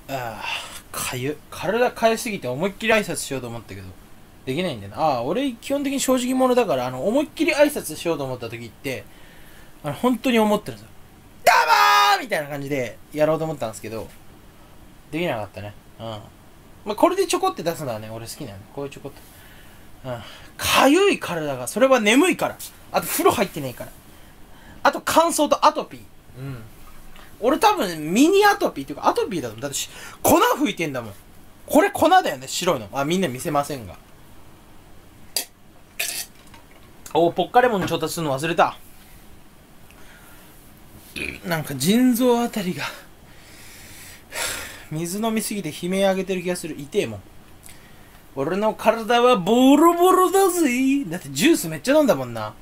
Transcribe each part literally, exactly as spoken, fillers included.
ああ、かゆ。体かゆすぎて思いっきり挨拶しようと思ったけど、できないんだよな。ああ、俺基本的に正直者だから、あの、思いっきり挨拶しようと思った時って、あの、本当に思ってるんですよ。どうもーみたいな感じでやろうと思ったんですけど、できなかったね。うん。まあ、これでちょこって出すのはね、俺好きなの、ね。こういうちょこっと。うん。かゆい体が、それは眠いから。あと風呂入ってねえから。あと乾燥とアトピー。うん。俺多分ミニアトピーっていうかアトピーだと思う。だって粉吹いてんだもん。これ粉だよね、白いの。あ、みんな見せませんが。お、ポッカレモン調達するの忘れた。なんか腎臓あたりが水飲みすぎて悲鳴上げてる気がする。痛えもん。俺の体はボロボロだぜ。だってジュースめっちゃ飲んだもんな。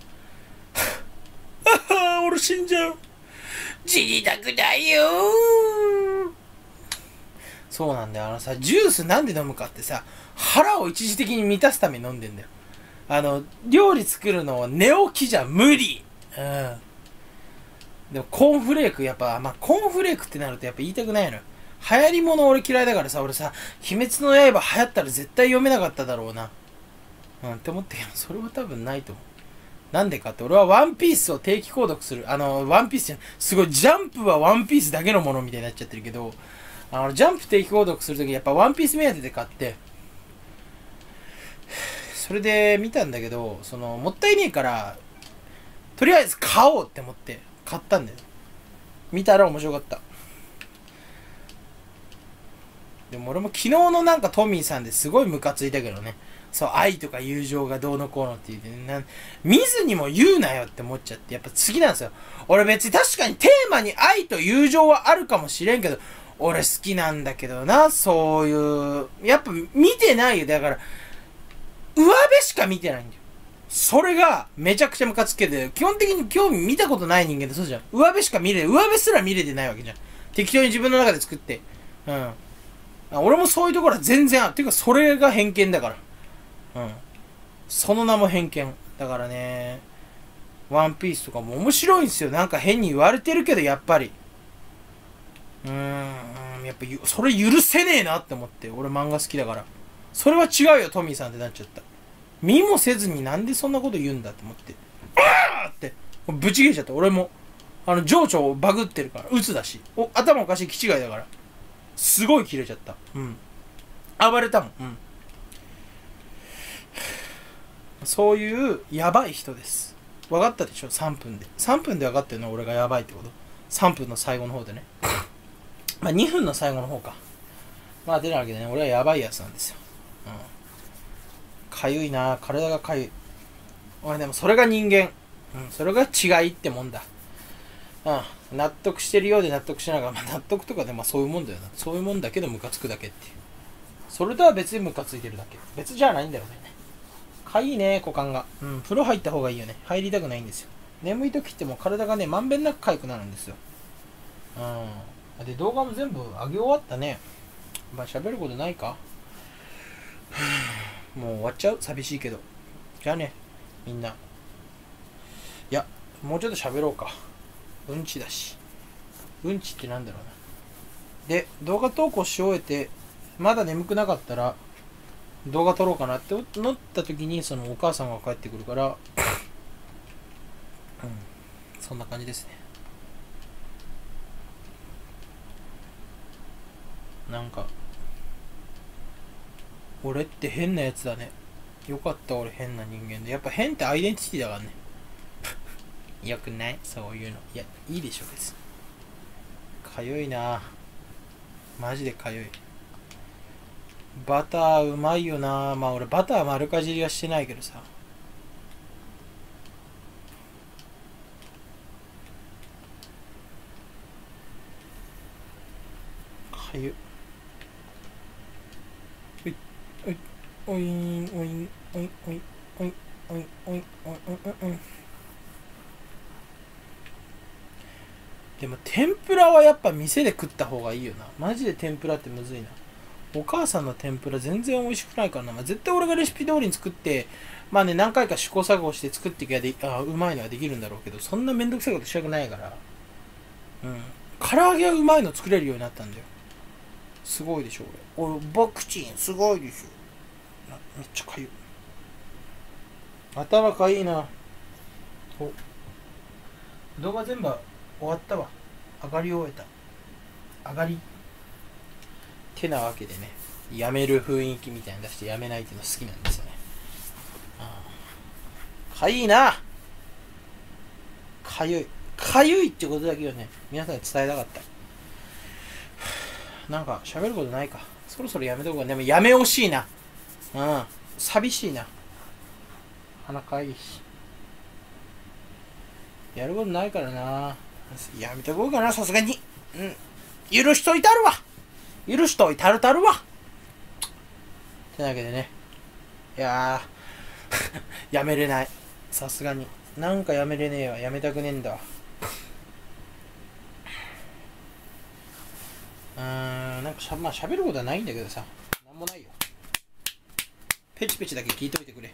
俺死んじゃう。死にたくないよー。そうなんだよ。あのさ、ジュースなんで飲むかってさ、腹を一時的に満たすために飲んでんだよ。あの、料理作るのは寝起きじゃ無理。うん。でもコーンフレークやっぱ、まあ、コーンフレークってなるとやっぱ言いたくないのよ。流行り物俺嫌いだからさ、俺さ、鬼滅の刃流行ったら絶対読めなかっただろうな。うんって思ったけど、それは多分ないと思う。なんでかって、俺はワンピースを定期購読する。あの、ワンピースじゃん。すごい、ジャンプはワンピースだけのものみたいになっちゃってるけど、あの、ジャンプ定期購読するときやっぱワンピース目当てで買って、それで見たんだけど、その、もったいねえから、とりあえず買おうって思って買ったんだよ。見たら面白かった。でも俺も昨日のなんかトミーさんですごいムカついたけどね。そう、愛とか友情がどうのこうのって言って、な見ずにも言うなよって思っちゃって、やっぱ次なんですよ。俺別に確かにテーマに愛と友情はあるかもしれんけど、俺好きなんだけどな、そういう、やっぱ見てないよ。だから、上辺しか見てないんだよ。それがめちゃくちゃムカつけて、基本的に興味見たことない人間でそうじゃん。上辺しか見れ、上辺すら見れてないわけじゃん。適当に自分の中で作って。うん。俺もそういうところは全然ある。っていうか、それが偏見だから。うん。その名も偏見。だからね、ワンピースとかも面白いんですよ。なんか変に言われてるけど、やっぱり。うーん、やっぱ、それ許せねえなって思って。俺漫画好きだから。それは違うよ、トミーさんってなっちゃった。見もせずになんでそんなこと言うんだって思って。あーって、ぶち切れちゃった。俺も。あの、情緒バグってるから。鬱だし。お、頭おかしい気違いだから。すごい切れちゃった。うん。暴れたもん。うん。そういうやばい人です。分かったでしょ ?さん 分で。さんぷんで分かってるの俺がやばいってこと ?さん 分の最後の方でね。まあにふんの最後の方か。まあ出なわけでね、俺はやばいやつなんですよ。うん。かゆいな、体がかゆい。お前でもそれが人間。うん。それが違いってもんだ。うん。納得してるようで納得しながら、まあ納得とかでまあそういうもんだよな。そういうもんだけどムカつくだけっていう。それとは別にムカついてるだけ。別じゃないんだよね。かいいね、股間が。うん、風呂入った方がいいよね。入りたくないんですよ。眠い時ってもう体がね、まんべんなく痒くなるんですよ。うん。で、動画も全部上げ終わったね。まあ、喋ることないかもう終わっちゃう寂しいけど。じゃあね、みんな。いや、もうちょっと喋ろうか。うんちだし。うんちってなんだろうな。で、動画投稿し終えて、まだ眠くなかったら、動画撮ろうかなって思った時にそのお母さんが帰ってくるから、うん、そんな感じですね。なんか俺って変なやつだね。よかった、俺変な人間で。やっぱ変ってアイデンティティだからね。よくないそういうの。いや、いいでしょ別に。かゆいなマジでかゆい。バターうまいよな。まあ俺バター丸かじりはしてないけどさ。かゆい。おいおいおいおいおいおいおいおいおいおいおいおいおい。でも天ぷらはやっぱ店で食った方がいいよな。マジで天ぷらってむずいな。お母さんの天ぷら全然美味しくないからな。まあ、絶対俺がレシピ通りに作って、まあね、何回か試行錯誤して作っていけばで、あうまいのはできるんだろうけど、そんなめんどくさいことしたくないから。うん。唐揚げはうまいの作れるようになったんだよ。 すごいでしょ、俺。俺、ボクチンすごいでしょ。めっちゃかゆい。頭かいいな。お、動画全部終わったわ。上がり終えた。上がり。てなわけでね、やめる雰囲気みたいに出してやめないっていうの好きなんですよね。ああ、かゆいな。かゆい。かゆいってことだけをね、皆さんに伝えたかった。なんか喋ることないか。そろそろやめとこうか。でもやめ惜しいな。うん。寂しいな。鼻かゆいし。やることないからな。やめとこうかな、さすがに。うん。許しといたるわ。許しといたるたるわ。ってなわけでね。いやー、やめれない。さすがに。なんかやめれねえわ。やめたくねえんだわ。うーん、なんかしゃ、まあ喋ることはないんだけどさ。なんもないよ。ペチペチだけ聞いといてくれ。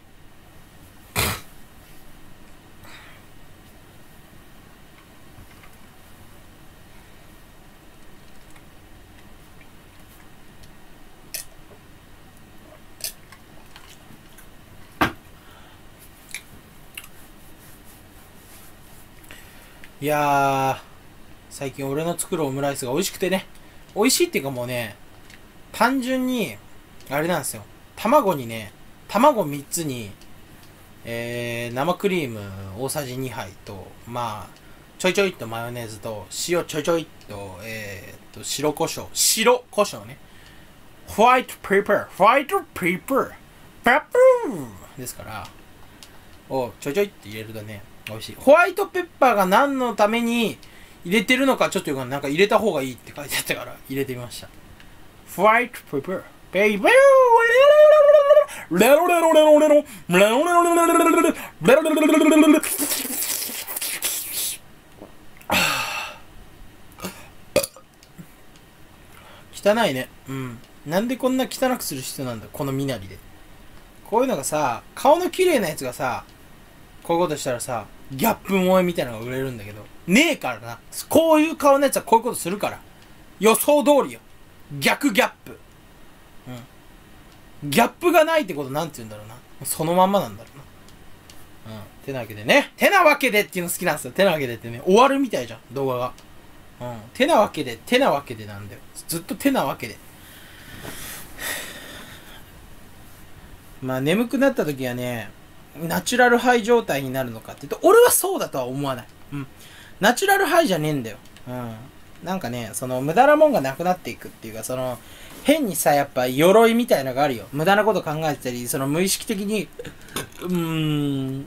いやー、最近俺の作るオムライスが美味しくてね。美味しいっていうかもうね、単純に、あれなんですよ。卵にね、卵みっつに、えー、生クリーム大さじにはいと、まあ、ちょいちょいっとマヨネーズと、塩ちょいちょいっと、えー、と、白胡椒、白胡椒ね。ホワイトペーパー、ホワイトペーパー、ペッパーですから、をちょいちょいって入れるとね、美味しい。ホワイトペッパーが何のために入れてるのかちょっとよくなんか入れた方がいいって書いてあったから入れてみました。ホワイトペッパー、ペーパー、汚いね。うん。なんでこんな汚くする必要なんだ、この身なりで。こういうのがさ、顔の綺麗なやつがさ、こういうことしたらさ、ギャップ萌えみたいなのが売れるんだけど、ねえからな。こういう顔のやつはこういうことするから。予想通りよ。逆ギャップ。うん。ギャップがないってことなんて言うんだろうな。そのまんまなんだろうな。うん。てなわけでね。てなわけでっていうの好きなんですよ。てなわけでってね。終わるみたいじゃん、動画が。うん。てなわけで、てなわけでなんだよ。ずっとてなわけで。まあ眠くなった時はね、ナチュラルハイ状態になるのかって言うと、俺はそうだとは思わない。うん。ナチュラルハイじゃねえんだよ。うん。なんかね、その無駄なもんがなくなっていくっていうか、その、変にさ、やっぱ鎧みたいのがあるよ。無駄なこと考えてたり、その無意識的に、うーん、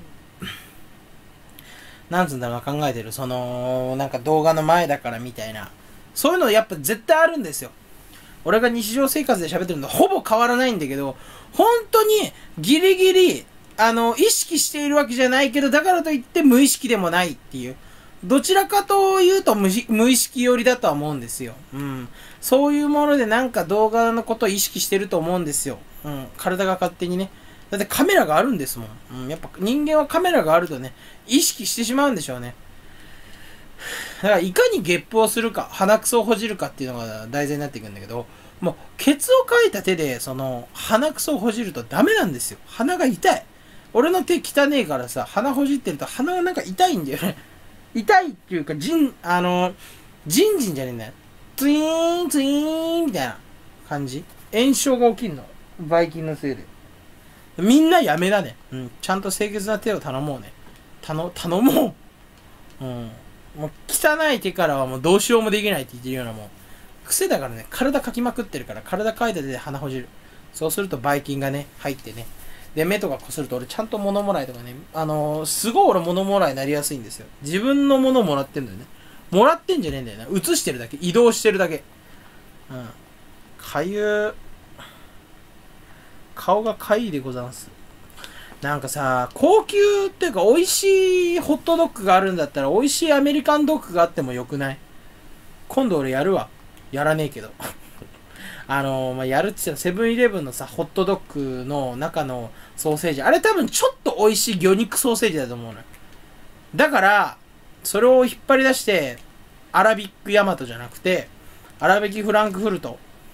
なんつうんだろうな、考えてる。その、なんか動画の前だからみたいな。そういうのやっぱ絶対あるんですよ。俺が日常生活で喋ってるのとほぼ変わらないんだけど、本当にギリギリ、あの、意識しているわけじゃないけど、だからといって無意識でもないっていう。どちらかというと無無意識寄りだとは思うんですよ。うん。そういうものでなんか動画のことを意識してると思うんですよ。うん。体が勝手にね。だってカメラがあるんですもん。うん。やっぱ人間はカメラがあるとね、意識してしまうんでしょうね。だからいかにゲップをするか、鼻くそをほじるかっていうのが大事になっていくんだけど、もう、ケツをかいた手で、その、鼻くそをほじるとダメなんですよ。鼻が痛い。俺の手汚ねえからさ、鼻ほじってると鼻がなんか痛いんだよね。痛いっていうか、じん、あの、ジンジンじゃねえんだよ。ツイーン、ツイーンみたいな感じ。炎症が起きんの。バイキンのせいで。みんなやめだね。うん。ちゃんと清潔な手を頼もうね。頼、頼もう。うん。もう汚い手からはもうどうしようもできないって言ってるようなもん。癖だからね、体かきまくってるから、体かいた手で鼻ほじる。そうするとばい菌がね、入ってね。で、目とかこすると俺ちゃんと物もらいとかね、あのー、すごい俺物もらいになりやすいんですよ。自分の物をもらってんだよね。もらってんじゃねえんだよな。映してるだけ。移動してるだけ。うん。かゆー。顔がかゆいでございます。なんかさ、高級っていうか美味しいホットドッグがあるんだったら美味しいアメリカンドッグがあってもよくない？今度俺やるわ。やらねえけど。あのー、まあ、やるって言ったらセブンイレブンのさ、ホットドッグの中のソーセージ。あれ多分ちょっと美味しい魚肉ソーセージだと思うのよ。だから、それを引っ張り出して、アラビックヤマトじゃなくて、アラビキフランクフルト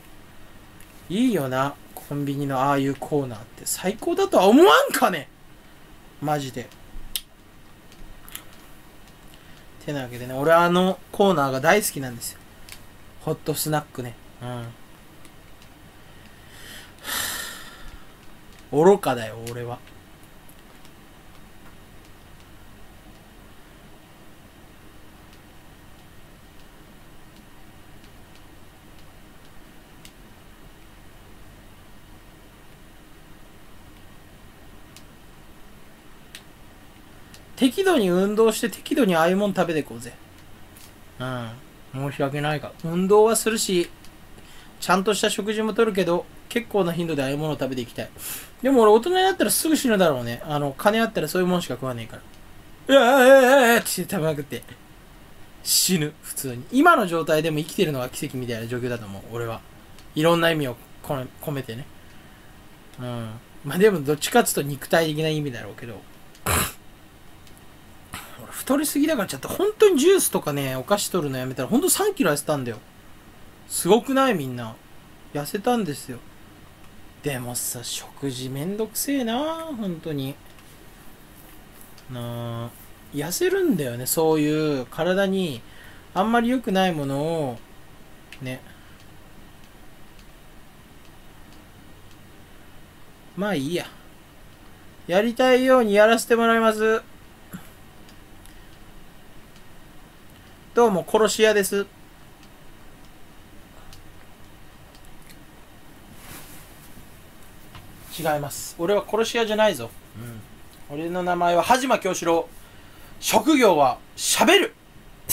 いいよな、コンビニのああいうコーナーって最高だとは思わんかね、マジで。てなわけでね、俺はあのコーナーが大好きなんですよ。ホットスナックね。うん。愚かだよ、俺は。適度に運動して適度にああいうもん食べていこうぜ。うん。申し訳ないが。運動はするし、ちゃんとした食事もとるけど、結構な頻度でああいうものを食べていきたい。でも俺大人になったらすぐ死ぬだろうね。あの、金あったらそういうもんしか食わねえから。うわあ、うわあ、って食べまくって。死ぬ、普通に。今の状態でも生きてるのが奇跡みたいな状況だと思う、俺は。いろんな意味を込めてね。うん。まあでもどっちかっつうと肉体的な意味だろうけど。俺太りすぎだからちょっと本当にジュースとかね、お菓子取るのやめたら本当さんキロ痩せたんだよ。すごくないみんな。痩せたんですよ。でもさ、食事めんどくせえな本当に。なあ、痩せるんだよね、そういう体にあんまり良くないものをね。まあいいや、やりたいようにやらせてもらいます。どうも殺し屋です。違います、俺は殺し屋じゃないぞ。うん、俺の名前は羽島京志郎、職業はしゃべる。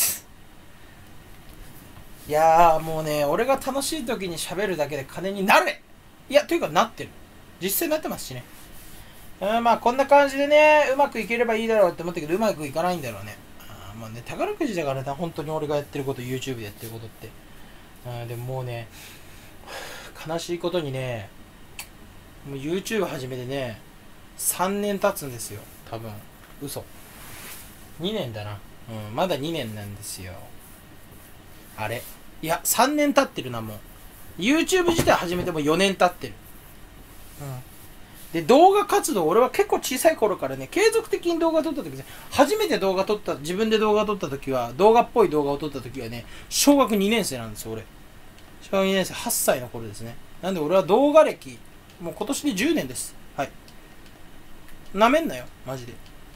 いやーもうね、俺が楽しい時に喋るだけで金になれ。いや、というかなってる、実際なってますしね。うん、まあこんな感じでね、うまくいければいいだろうって思ったけど、うまくいかないんだろうね。あまあね、宝くじだからね、本当に俺がやってること、YouTube でやってることって。あでももうね、悲しいことにね、もう YouTube 始めてね、さんねん経つんですよ、多分。嘘。にねんだな。うん、まだにねんなんですよ。あれ。いや、さんねん経ってるな、もう。YouTube 自体始めてもよねん経ってる。うん。で、動画活動、俺は結構小さい頃からね、継続的に動画撮った時ね、初めて動画撮った、自分で動画撮った時は、動画っぽい動画を撮った時はね、小学にねん生なんですよ、俺。小学にねん生、はっさいの頃ですね。なんで俺は動画歴、もう今年でじゅうねんです。はい。なめんなよ、マジで。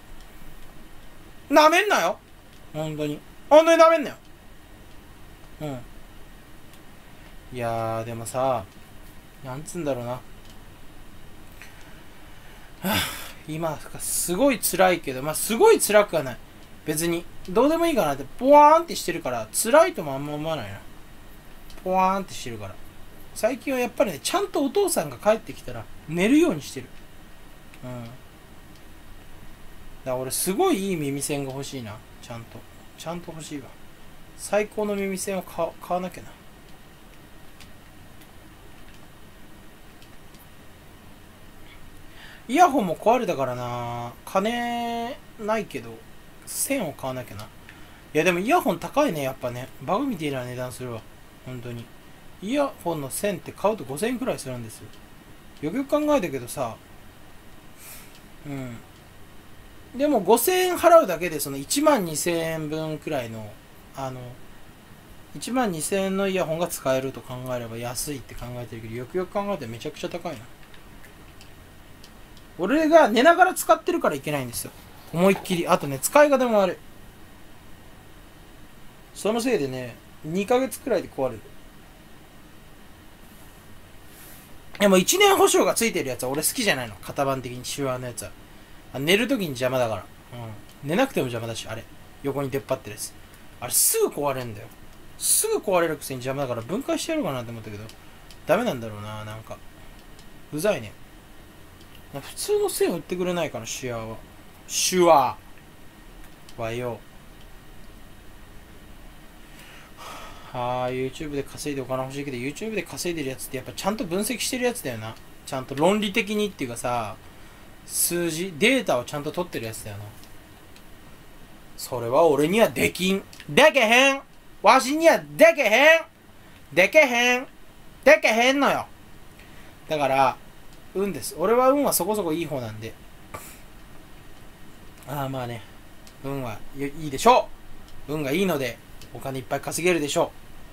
なめんなよ、本当に。本当になめんなよ。うん。いやー、でもさ、なんつうんだろうな。はぁ、今、すごい辛いけど、まあ、すごい辛くはない。別に、どうでもいいかなって、ポワーンってしてるから、辛いともあんま思わないな。ポワーンってしてるから。最近はやっぱりね、ちゃんとお父さんが帰ってきたら、寝るようにしてる。うん。だから俺、すごいいい耳栓が欲しいな。ちゃんと。ちゃんと欲しいわ。最高の耳栓を買買わなきゃな。イヤホンも壊れたからな。金ないけど、線を買わなきゃな。いやでもイヤホン高いね、やっぱね。バカみたいな値段するわ。本当に。イヤホンの線って買うとごせんえんくらいするんですよ。よくよく考えたけどさ、うん。でもごせんえん払うだけでそのいちまんにせんえんぶんくらいの、あの、いちまんにせんえんのイヤホンが使えると考えれば安いって考えてるけど、よくよく考えてめちゃくちゃ高いな。俺が寝ながら使ってるからいけないんですよ。思いっきり。あとね、使い方も悪い。そのせいでね、にかげつくらいで壊れる。でもいちねん保証がついてるやつは俺好きじゃないの。型番的に手話のやつは。寝るときに邪魔だから。うん。寝なくても邪魔だし、あれ。横に出っ張ってるやつ。あれすぐ壊れるんだよ。すぐ壊れるくせに邪魔だから分解してやろうかなって思ったけど、ダメなんだろうな、なんか。うざいね。普通の線売ってくれないかな、手話は。手話はよ。はあ、YouTube で稼いでお金欲しいけど、YouTube で稼いでるやつってやっぱちゃんと分析してるやつだよな。ちゃんと論理的にっていうかさ、数字、データをちゃんと取ってるやつだよな。それは俺にはできん。でけへん。わしにはでけへん。でけへん。でけへんのよ。 だから運です。俺は運はそこそこいい方なんで、ああまあね、運はいいでしょう。運がいいのでお金いっぱい稼げるでしょ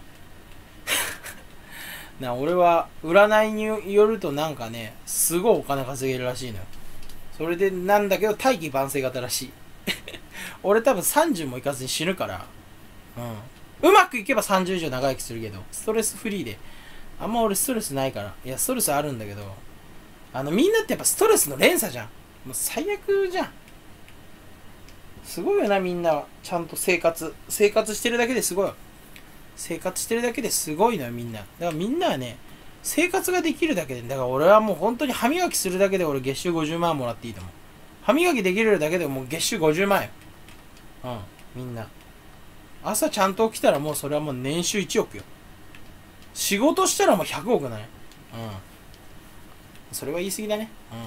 う。な、俺は占いによるとなんかね、すごいお金稼げるらしいのよ。それでなんだけど大器晩成型らしい。俺多分さんじゅうもいかずに死ぬから、うん、うまくいけばさんじゅう以上長生きするけど、ストレスフリーで、あんま俺ストレスないから。いやストレスあるんだけど、あのみんなってやっぱストレスの連鎖じゃん。もう最悪じゃん。すごいよな、みんなはちゃんと生活生活してるだけですごい。生活してるだけですごいのよ、みんな。だからみんなはね、生活ができるだけで、だから俺はもう本当に歯磨きするだけで俺月収ごじゅうまんもらっていいと思う。歯磨きできるだけでもう月収ごじゅうまんよ。うん、みんな。朝ちゃんと起きたらもうそれはもう年収いちおくよ。仕事したらもうひゃくおくない。うん。それは言い過ぎだね。うん。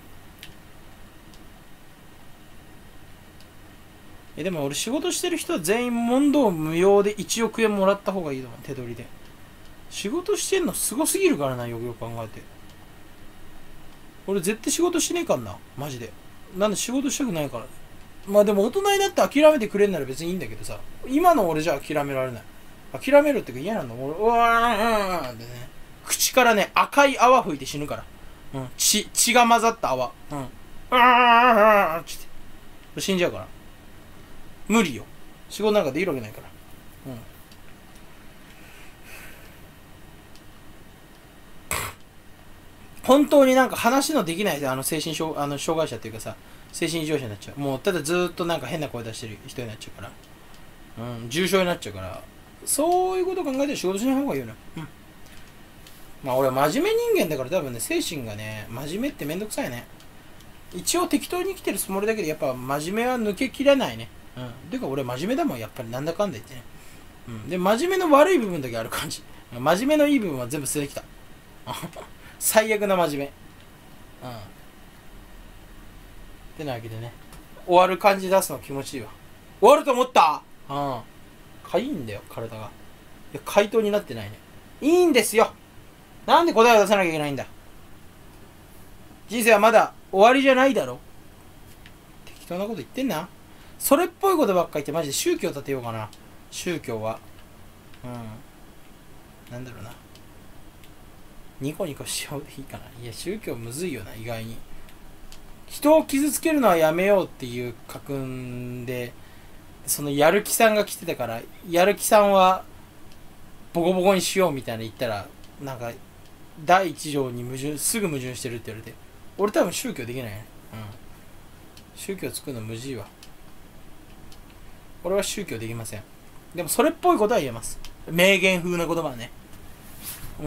え、でも俺仕事してる人は全員問答無用でいちおくえんもらった方がいいと思う。手取りで。仕事してんのすごすぎるからな、よくよく考えて。俺絶対仕事しねえかんな。マジで。なんで仕事したくないから。まあでも大人になって諦めてくれんなら別にいいんだけどさ。今の俺じゃ諦められない。諦めるってか嫌なの。俺、うわーんってね。口からね、赤い泡吹いて死ぬから。うん。血、血が混ざった泡。うん。うわーんって。死んじゃうから。無理よ。仕事なんかできるわけないから。うん。本当になんか話のできないあの精神障あの障害者っていうかさ、精神異常者になっちゃう。もうただずーっとなんか変な声出してる人になっちゃうから、うん、重症になっちゃうから、そういうこと考えて仕事しない方がいいよね。うん。まあ俺は真面目人間だから多分ね、精神がね、真面目ってめんどくさいね。一応適当に生きてるつもりだけど、やっぱ真面目は抜けきれないね。うん。ていうか俺真面目だもん、やっぱりなんだかんだ言ってね。うん。で、真面目の悪い部分だけある感じ。真面目のいい部分は全部捨ててきた。最悪な真面目。うん。ってなわけでね。終わる感じ出すの気持ちいいわ。終わると思った？うん。かいいんだよ、体が。いや、回答になってないね。いいんですよ。なんで答えを出さなきゃいけないんだ。人生はまだ終わりじゃないだろ。適当なこと言ってんな。それっぽいことばっか言ってマジで宗教立てようかな。宗教は。うん。なんだろうな。ニコニコしようでいいかな。いや、宗教むずいよな、意外に。人を傷つけるのはやめようっていう家訓で、そのやる気さんが来てたから、やる気さんはボコボコにしようみたいな言ったら、なんか、第一条に矛盾、すぐ矛盾してるって言われて。俺多分宗教できないね。うん。宗教作るのむずいわ。俺は宗教できません。でもそれっぽいことは言えます。名言風な言葉はね。うん。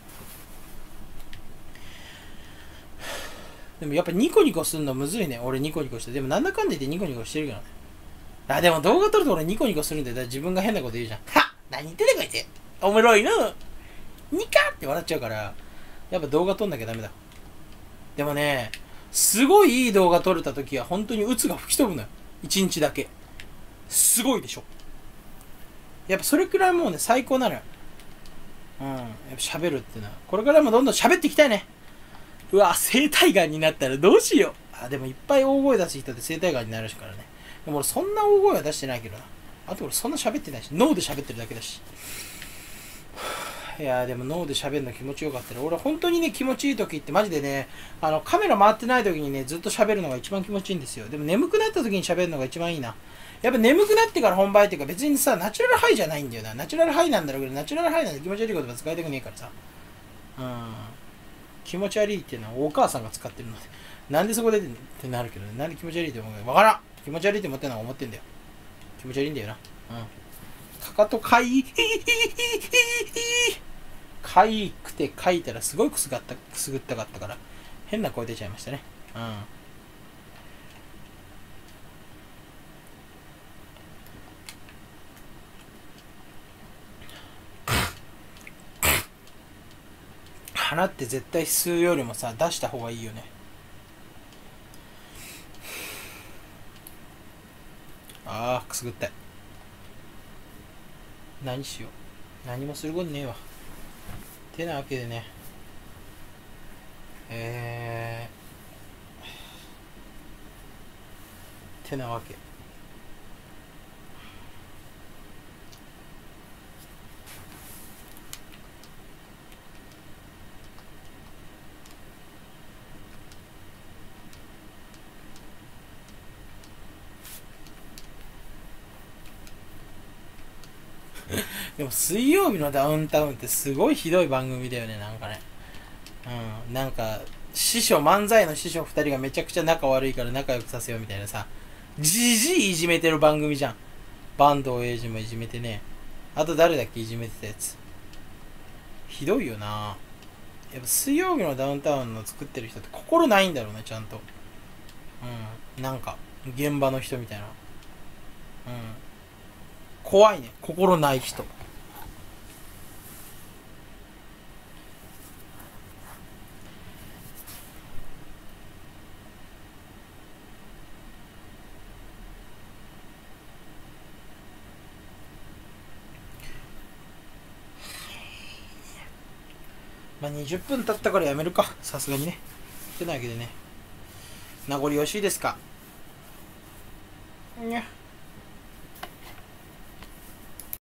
でもやっぱニコニコするのむずいね。俺ニコニコして。でもなんだかんだ言ってニコニコしてるけどね。あ、でも動画撮ると俺ニコニコするんだよ。だから自分が変なこと言うじゃん。はっ何言ってんねんこいつおもろいなニカって笑っちゃうから、やっぱ動画撮んなきゃダメだ。でもね、すごいいい動画撮れた時は本当に鬱が吹き飛ぶのよ。一日だけ。すごいでしょ。やっぱそれくらいもうね、最高なのよ。うん。やっぱ喋るってのは。これからもどんどん喋っていきたいね。うわ、生体がんになったらどうしよう。あ、でもいっぱい大声出す人って生体がんになるしからね。でも俺そんな大声は出してないけどな。あと俺そんな喋ってないし、脳で喋ってるだけだし。いやーでも脳で喋るの気持ちよかったら、俺本当にね気持ちいい時ってマジでね、あのカメラ回ってない時にねずっと喋るのが一番気持ちいいんですよ。でも眠くなった時に喋るのが一番いいな。やっぱ眠くなってから本番っていうか別にさ、ナチュラルハイじゃないんだよな。ナチュラルハイなんだろうけど、ナチュラルハイなんで気持ち悪い言葉使いたくねえからさ。うん。気持ち悪いっていうのはお母さんが使ってるので。なんでそこでってなるけどね。なんで気持ち悪いって思うかわからん。気持ち悪いって思ってるのは思ってんだよ。気持ち悪いんだよな。うん。かかとかい、かいくて書いたらすごいくすがった、くすぐったかったから、変な声出ちゃいましたね。うん。鼻って絶対吸うよりもさ、出した方がいいよね。ああ、くすぐったい。何しよう。何もすることねえわ。てなわけでね、 えー、てなわけ。でも水曜日のダウンタウンってすごいひどい番組だよね、なんかね。うん、なんか、師匠、漫才の師匠二人がめちゃくちゃ仲悪いから仲良くさせようみたいなさ、じじいいじめてる番組じゃん。坂東英二もいじめてね。あと誰だっけいじめてたやつ。ひどいよな。やっぱ水曜日のダウンタウンの作ってる人って心ないんだろうね、ちゃんと。うん。なんか、現場の人みたいな。うん。怖いね、心ない人。まあ、にじゅっぷん経ったからやめるか。さすがにね。ってなわけでね。名残惜しいですか。にゃ。